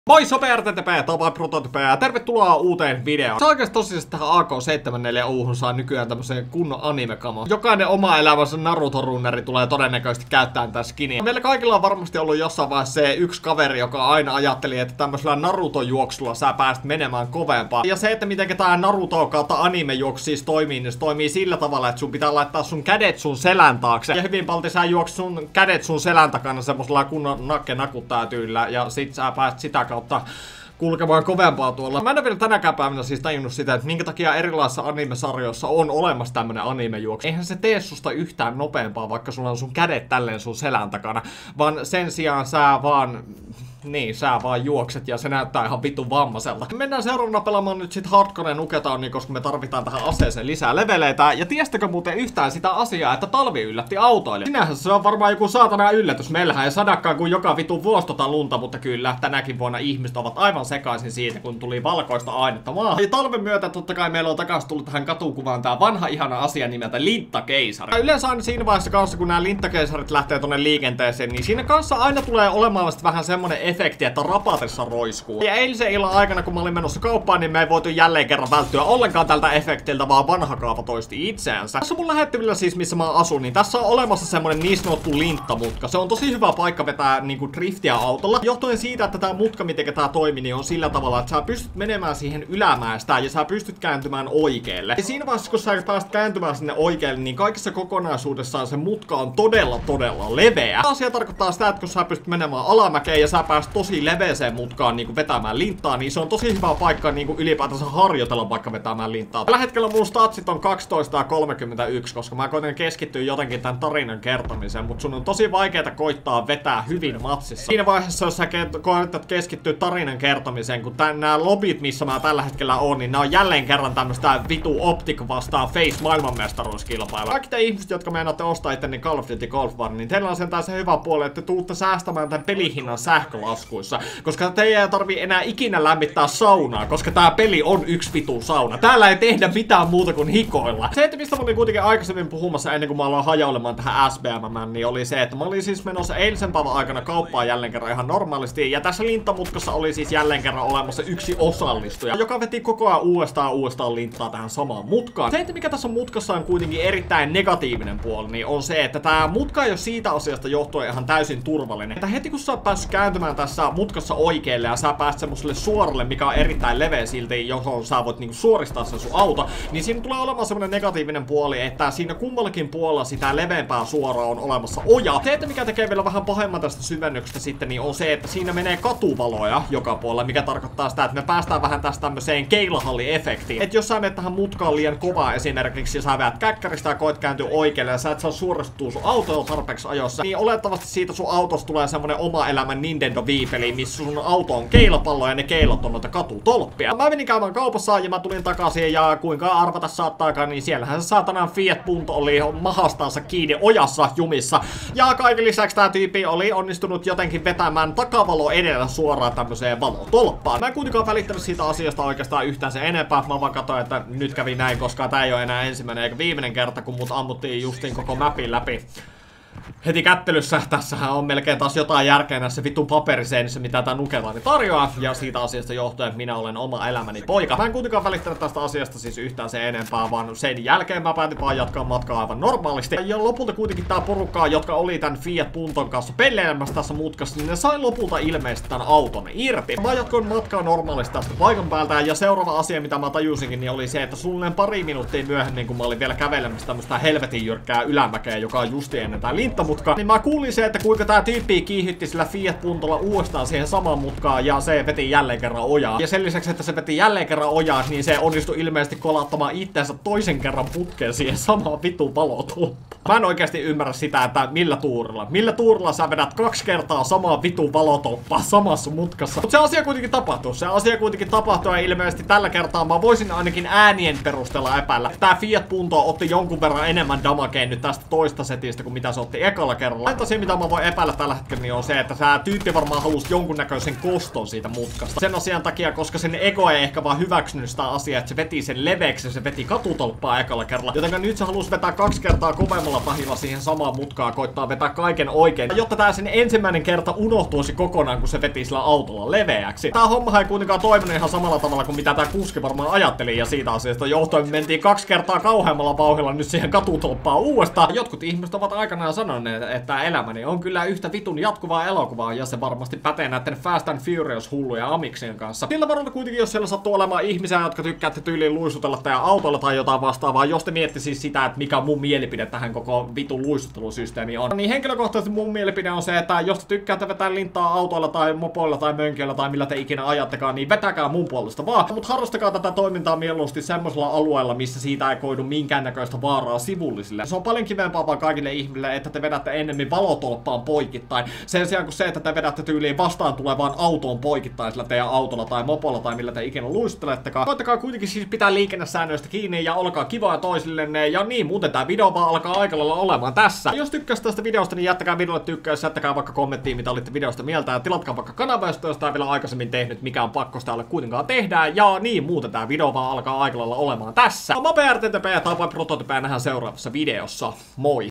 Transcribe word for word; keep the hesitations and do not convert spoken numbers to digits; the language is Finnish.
Moi sope R T T P, tapa Prototype ja tervetuloa uuteen videoon. Se oikeesti tosiaan tähän A K seitsemänkymmentäneljä U:hun saa nykyään tämmösen kunnon anime-kamo. Jokainen oma elämänsä Naruto-runneri tulee todennäköisesti käyttämään tätä skiniä. Meillä kaikilla on varmasti ollut jossain vaiheessa se yksi kaveri, joka aina ajatteli, että tämmöisellä Naruto-juoksulla sä pääst menemään kovempaa. Ja se, että miten tää Naruto kautta anime-juoksu siis toimii, niin se toimii sillä tavalla, että sun pitää laittaa sun kädet sun selän taakse. Ja hyvin paljon sä juokset sun kädet sun selän takana semmosella kunnon nakke-nakuttaa tyylillä. Ja sit sä pääst sitä kautta kulkemaan kovempaa tuolla. Mä en ole vielä tänäkään päivänä siis tajunnut sitä, että minkä takia erilaisissa anime-sarjoissa on olemassa tämmönen anime-juoksu. Eihän se tee susta yhtään nopeampaa, vaikka sulla on sun kädet tälleen sun selän takana, vaan sen sijaan sä vaan... Niin, sä vaan juokset ja se näyttää ihan vitun vammaiselta. Mennään seuraavana pelaamaan nyt sit Hardcore Nuketownia, koska me tarvitaan tähän aseeseen lisää leveleitä. Ja tiestekö muuten yhtään sitä asiaa, että talvi yllätti autoille? Sinähän se on varmaan joku saatana yllätys. Meillähän ei sadakaan kuin joka vitun vuosi tota lunta, mutta kyllä tänäkin vuonna ihmiset ovat aivan sekaisin siitä, kun tuli valkoista ainetta maahan. Ja talven myötä totta kai meillä on takas tullut tähän katukuvaan tää vanha ihana asia nimeltä linttakeisari. Ja yleensä aina siinä vaiheessa kanssa, kun nämä linttakeisarit lähtee tonne liikenteeseen, niin siinä kanssa aina tulee olemaan vähän semmonen efekti, että rapatessa roiskuu. Ja eilisen illan aikana, kun mä olin menossa kauppaan, niin me ei voitu jälleen kerran välttyä ollenkaan tältä efektiltä, vaan vanha kaava toisti itseänsä. Tässä mun lähettyvillä siis, missä mä asun, niin tässä on olemassa semmonen niin sanottu linttamutka. Se on tosi hyvä paikka vetää niinku driftiä autolla. Johtuen siitä, että tää mutka, miten tää toimii, niin on sillä tavalla, että sä pystyt menemään siihen ylämäestä ja sä pystyt kääntymään oikealle. Ja siinä vaiheessa, kun sä pääst kääntymään sinne oikealle, niin kaikessa kokonaisuudessaan se mutka on todella, todella leveä. Tämä asia tarkoittaa sitä, että kun sä pystyt menemään alamäkeen ja sä pääst tosi leveeseen mutkaan niinku vetämään linttaa, niin se on tosi hyvä paikka niinku ylipäätänsä harjoitella vaikka vetämään linttaa. Tällä hetkellä mun statsit on kaksitoista ja kolmekymmentäyksi, koska mä koitan keskittyä jotenkin tämän tarinan kertomiseen, mutta sun on tosi vaikeeta koittaa vetää hyvin matsissa. Siinä vaiheessa, jos sä koetat keskittyä tarinan kertomiseen, kun tän, nää lobit, missä mä tällä hetkellä on, niin nää on jälleen kerran tämmöstä vitu Optic vastaan Face maailmanmestaruuskilpailua. Kaikki te ihmiset, jotka meinaatte ostaa itteni Call of Duty Golf War, niin teillä on sentään se hyvä puoli, että te tuutte säästämään tämän pelihinnan sähkölaskuissa. Koska teidän ei tarvii enää ikinä lämmittää saunaa, koska tää peli on yksi vitun sauna. Täällä ei tehdä mitään muuta kuin hikoilla. Se, että mistä mä olin kuitenkin aikaisemmin puhumassa ennen kuin mä aloin hajaulemaan tähän S B M, niin oli se, että mä olin siis menossa eilisen päivän aikana kauppaan jälleen kerran ihan normaalisti. Ja tässä linttamutkassa oli siis jälleen kerran olemassa yksi osallistuja, joka veti koko ajan uudestaan uudestaan linttaa tähän samaan mutkaan. Se, että mikä tässä mutkassa on kuitenkin erittäin negatiivinen puoli, niin on se, että tää mutka ei ole siitä asiasta johtuen ihan täysin turvallinen. Että heti kun sä oot päässyt kääntymään tässä mutkassa oikealle ja sä pääst semmoselle suoralle, mikä on erittäin leveä silti, johon sä voit niinku suoristaa sen sun auto, niin siinä tulee olemaan semmonen negatiivinen puoli, että siinä kummallakin puolella sitä leveämpää suoraa on olemassa oja. Se, että mikä tekee vielä vähän pahemman tästä syvennyksestä sitten, niin on se, että siinä menee katuvaloja joka puolella, mikä tarkoittaa sitä, että me päästään vähän tästä tämmöiseen keilahalli-efektiin. Että jos sä menet tähän mutkaan liian kovaa esimerkiksi, ja sä väät käkkäristä ja koet kääntyä oikealle ja sä et saa suoristua sun autolla tarpeeksi ajossa, niin olettavasti siitä sun autosta tulee semmonen oma elämän Nintendo Wii-peli, missä sun auto on keilapallo ja ne keilot on noita katutolppia. Mä menin käymään kaupassa ja mä tulin takaisin ja kuinka arvata saattaakaan, niin siellähän se saatanan Fiat Punto oli mahastansa kiinni ojassa jumissa. Ja kaiken lisäksi tää tyyppi oli onnistunut jotenkin vetämään takavalo edellä suoraan tämmöiseen valotolppaan. Mä en kuitenkaan välittänyt siitä asiasta oikeastaan yhtään se enempää. Mä vaan katsoin, että nyt kävi näin, koska tää ei ole enää ensimmäinen eikä viimeinen kerta, kun mut ammuttiin justiin koko mapin läpi heti kättelyssä. Tässähän on melkein taas jotain järkeä näissä vitun paperiseinissä, mitä tää Nuketowni tarjoaa. Ja siitä asiasta johtuen minä olen oma elämäni poika. Mä en kuitenkaan välittänyt tästä asiasta siis yhtään se enempää, vaan sen jälkeen mä päätin vaan jatkaa matkaa aivan normaalisti. Ja lopulta kuitenkin tää porukkaa, jotka oli tän Fiat Punton kanssa pelleilemässä tässä mutkassa, niin ne sai lopulta ilmeisesti tän auton irti. Mä jatkoin matkaa normaalisti tästä paikan päältä, ja seuraava asia, mitä mä tajusinkin, niin oli se, että suunnilleen pari minuuttia myöhemmin, kun mä olin vielä kävelemässä tämmöstä helvetin jyrkkää ylämäkeä, joka on justi ennen tää linttamutka, niin mä kuulin se, että kuinka tää tyyppi kiihytti sillä Fiat Puntolla uudestaan siihen samaan mutkaan ja se veti jälleen kerran ojaa. Ja sen lisäksi, että se veti jälleen kerran ojaa, niin se onnistui ilmeisesti kolauttamaan itseensä toisen kerran putkeen siihen samaan vitun valotolppaan. Mä en oikeasti ymmärrä sitä, että millä tuurilla. Millä tuurilla sä vedät kaksi kertaa samaa vitun valotolppaa samassa mutkassa. Mut se asia kuitenkin tapahtuu. Se asia kuitenkin tapahtuu ja ilmeisesti tällä kertaa mä voisin ainakin äänien perusteella epäillä. Tää Fiat Punto otti jonkun verran enemmän damagea nyt tästä toista setistä kuin mitä se otti eka ekalla kerralla. Ainut asia, mitä mä voin epäillä tällä hetkellä, niin on se, että tää tyyppi varmaan halusi jonkunnäköisen koston siitä mutkasta. Sen asian takia, koska sen ego ei ehkä vaan hyväksynyt sitä asiaa, että se veti sen leveäksi ja se veti katutolppaa ekalla kerralla. Jotenka nyt se halusi vetää kaksi kertaa kovemmalla tahilla siihen samaan mutkaan, koittaa vetää kaiken oikein, jotta tää sen ensimmäinen kerta unohtuisi kokonaan, kun se veti sillä autolla leveäksi. Tää homma ei kuitenkaan toiminut ihan samalla tavalla kuin mitä tää kuski varmaan ajatteli, ja siitä asiasta johtuen mentiin kaksi kertaa kauheammalla vauhdilla nyt siihen katutolppaan uudestaan. Jotkut ihmiset ovat aikanaan sanoneet, että elämäni on kyllä yhtä vitun jatkuvaa elokuvaa, ja se varmasti pätee näiden Fast and Furious hulluja amiksien kanssa. Sillä varalla kuitenkin, jos siellä sattuu olemaan ihmisiä, jotka tykkäätte tyyliin luisutella teidän autolla tai jotain vastaavaa, jos te miettii siis sitä, että mikä mun mielipide tähän koko vitun luisuttelusysteemiin on, niin henkilökohtaisesti mun mielipide on se, että jos te tykkäätte vetää lintaa autoilla tai mopoilla tai mönkiöillä tai millä te ikinä ajattekaan, niin vetäkää mun puolesta vaan. Mutta harrastakaa tätä toimintaa mieluusti semmoisella alueella, missä siitä ei koidu minkäännäköistä vaaraa sivullisille. Se on paljon kivempaa vaan kaikille ihmisille, että te vedätte ennemmin valotolppaan poikittain, sen sijaan kuin se, että te vedätte tyyliin vastaan tulevaan autoon poikittain sillä teidän autolla tai mopolla tai millä te ikinä luistuttelettekaan. Koittakaa kuitenkin siis pitää liikennesäännöistä kiinni ja olkaa kivoja toisillenne, ja niin muuten tää video vaan alkaa aika lailla olemaan tässä. Jos tykkäsit tästä videosta, niin jättäkää videolle tykkäys, jättäkää vaikka kommenttiin, mitä olitte videosta mieltä, ja tilatkaa vaikka kanava, jos te ei vielä aikaisemmin tehnyt, mikä on pakko sitä alle kuitenkaan tehdään, ja niin muuten tää video vaan alkaa aika lailla olemaan tässä. Mä P R T T P ja Tapai Prototype, nähdään seuraavassa videossa. Moi!